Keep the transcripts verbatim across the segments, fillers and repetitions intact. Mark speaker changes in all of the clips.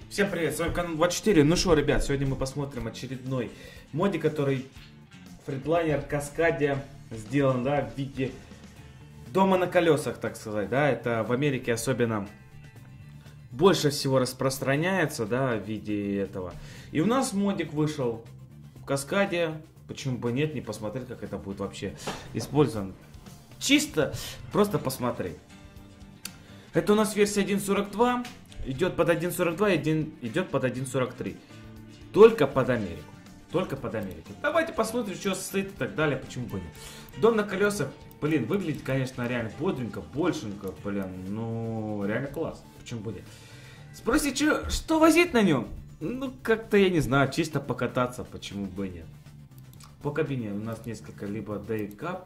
Speaker 1: Всем привет, с вами канал двадцать четыре. Ну что, ребят, сегодня мы посмотрим очередной модик, который Фредлайнер Каскадия сделан, да, в виде дома на колесах, так сказать, да. Это в Америке особенно больше всего распространяется, да, в виде этого. И у нас модик вышел в Каскаде, почему бы нет, не посмотреть, как это будет вообще использовано. Чисто, просто посмотреть. Это у нас версия один сорок два. Идет под один сорок два и один, идет под один сорок три. Только под Америку. Только под Америку. Давайте посмотрим, что состоит и так далее. Почему бы нет. Дом на колесах, блин, выглядит, конечно, реально бодренько, большенько, блин. Ну, реально класс. Почему бы нет. Спросите, что, что возить на нем? Ну, как-то, я не знаю, чисто покататься, почему бы нет. По кабине у нас несколько, либо Day Cup.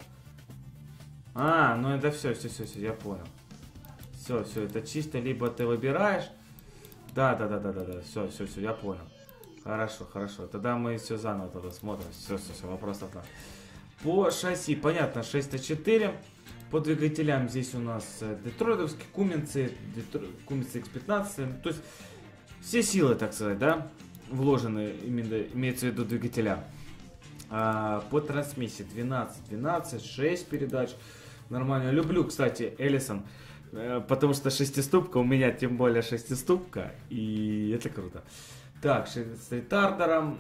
Speaker 1: А, ну это все, все, все, все, я понял. Все, все, это чисто, либо ты выбираешь. Да, да, да, да, да, да. Все, все, все, я понял. Хорошо, хорошо. Тогда мы все заново тогда смотрим. Все, все, все, вопросов нет. По шасси, понятно, шесть четыре. По двигателям здесь у нас детройтовские куминцы, куминцы икс пятнадцать. То есть все силы, так сказать, да, вложены, именно имеется в виду двигателя. А, по трансмиссии двенадцать двенадцать, шесть передач. Нормально. Люблю, кстати, Эллисон. Потому что шестиступка, у меня тем более шестиступка, и это круто. Так, с ретардером,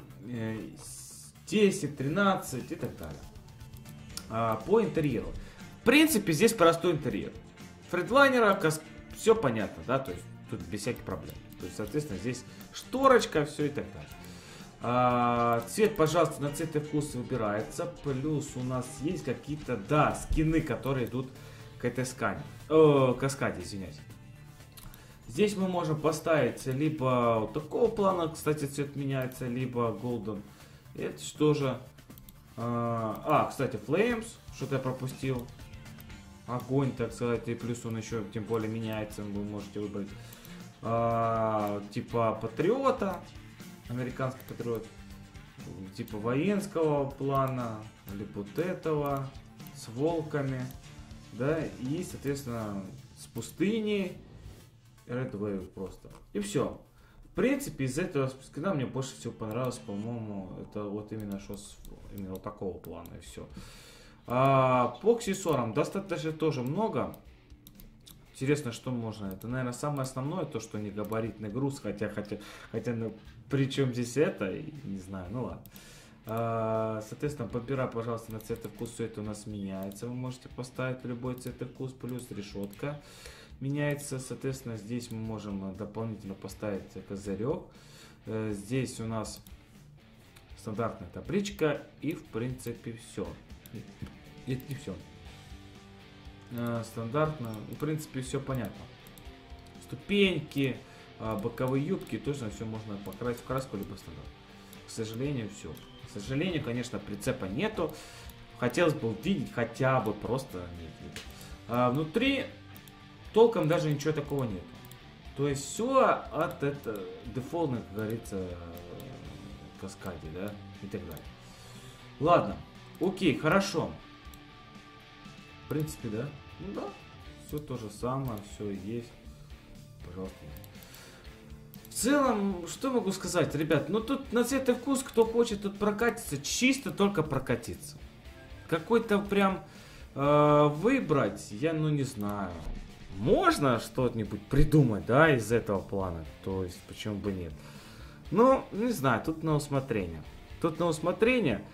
Speaker 1: десять, тринадцать и так далее. А, по интерьеру. В принципе, здесь простой интерьер. Фредлайнера, все понятно, да, то есть тут без всяких проблем. То есть, соответственно, здесь шторочка, все и так далее. А, цвет, пожалуйста, на цвет и вкус выбирается. Плюс у нас есть какие-то, да, скины, которые идут к этой скане. О, Каскаде, извиняюсь. Здесь мы можем поставить либо вот такого плана, кстати, цвет меняется, либо Golden. Это что же? А, а, кстати, Flames, что-то я пропустил. Огонь, так сказать, и плюс он еще тем более меняется, вы можете выбрать. А, типа Патриота, американский Патриот, типа военского плана, либо вот этого, с волками. Да, и, соответственно, с пустыней, Red Wave просто. И все. В принципе, из этого скина мне больше всего понравилось, по-моему, это вот именно что с, именно вот такого плана, и все. А, по аксессуарам достаточно тоже много. Интересно, что можно. Это, наверное, самое основное, то, что не габаритный груз, хотя, хотя, хотя, ну, при чем здесь это, не знаю, ну ладно. Соответственно, подбирай, пожалуйста, на цвет и вкус, все это у нас меняется. Вы можете поставить любой цвет и вкус, плюс решетка меняется. Соответственно, здесь мы можем дополнительно поставить козырек. Здесь у нас стандартная табличка и, в принципе, все. Нет, не все. Стандартно, в принципе, все понятно. Ступеньки, боковые юбки, точно все можно покрасить в краску либо стандарт. К сожалению, все. К сожалению, конечно, прицепа нету. Хотелось бы увидеть хотя бы просто нет. А внутри толком даже ничего такого нет. То есть все от это дефолтных, как говорится, Каскаде, да, и так далее. Ладно, окей, хорошо. В принципе, да. Ну да, все то же самое, все есть. Пожалуйста. В целом, что могу сказать, ребят, ну тут на цвет и вкус, кто хочет тут прокатиться, чисто только прокатиться. Какой-то прям э, выбрать, я ну не знаю. Можно что-нибудь придумать, да, из этого плана, то есть почему бы нет. Ну, не знаю, тут на усмотрение. Тут на усмотрение.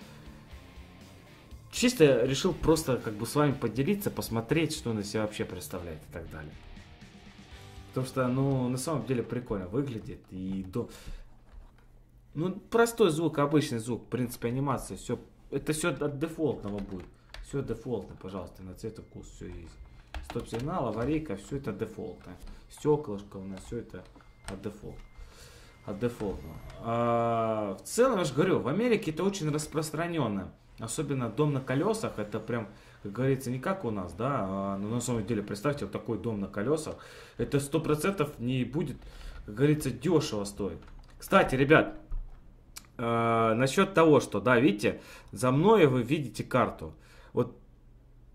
Speaker 1: Чисто решил просто как бы с вами поделиться, посмотреть, что он из себя вообще представляет и так далее. Потому что, ну, на самом деле прикольно выглядит. И до... Ну, простой звук, обычный звук, в принципе, анимация, все. Это все от дефолтного будет. Все дефолтно, пожалуйста, на цвет и вкус все есть. Стоп-сигнал, аварийка, все это дефолтно. Стеклышко у нас, все это от дефолта. От дефолтного. А, в целом, я же говорю, в Америке это очень распространенно. Особенно дом на колесах, это прям, как говорится, не как у нас, да, а, но на самом деле, представьте, вот такой дом на колесах, это сто процентов не будет, как говорится, дешево стоить. Кстати, ребят, э, насчет того, что, да, видите, за мной вы видите карту. Вот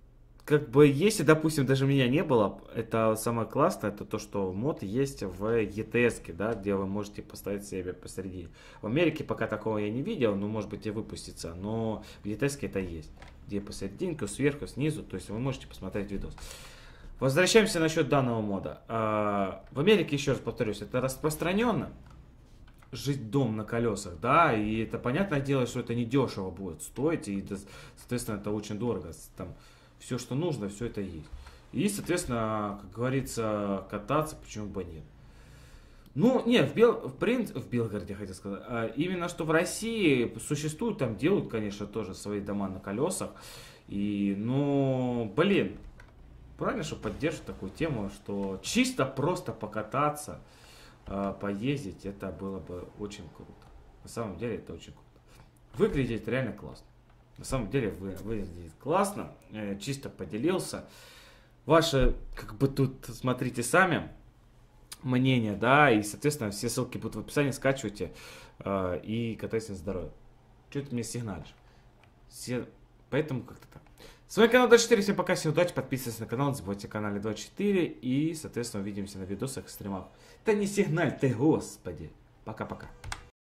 Speaker 1: как бы, если, допустим, даже меня не было, это самое классное, это то, что мод есть в и ти эс, да, где вы можете поставить себе посередине. В Америке пока такого я не видел, но может быть и выпустится, но в и ти эс это есть, где посерединке, сверху, снизу, то есть вы можете посмотреть видос. Возвращаемся насчет данного мода. В Америке, еще раз повторюсь, это распространенно. Жить дом на колесах, да, и это понятное дело, что это не дешево будет стоить, и, соответственно, это очень дорого. Там все, что нужно, все это есть. И, соответственно, как говорится, кататься, почему бы нет. Ну, не, в, Бел... в, Прин... в Белгороде, хотел сказать, а именно что в России существуют, там делают, конечно, тоже свои дома на колесах. И, ну, блин, правильно, что поддерживают такую тему, что чисто просто покататься, поездить, это было бы очень круто. На самом деле это очень круто. Выглядит реально классно. На самом деле вы, выглядит классно. Э, чисто поделился. Ваши, как бы тут, смотрите сами, мнение, да, и, соответственно, все ссылки будут в описании, скачивайте э, и катайтесь на здоровье. Что ты мне сигналишь? Все... Поэтому как-то так. С вами канал двадцать четыре, всем пока, всем удачи, подписывайтесь на канал, не забывайте о канале двадцать четыре и, соответственно, увидимся на видосах и стримах. Да не сигналь ты, господи. Пока-пока.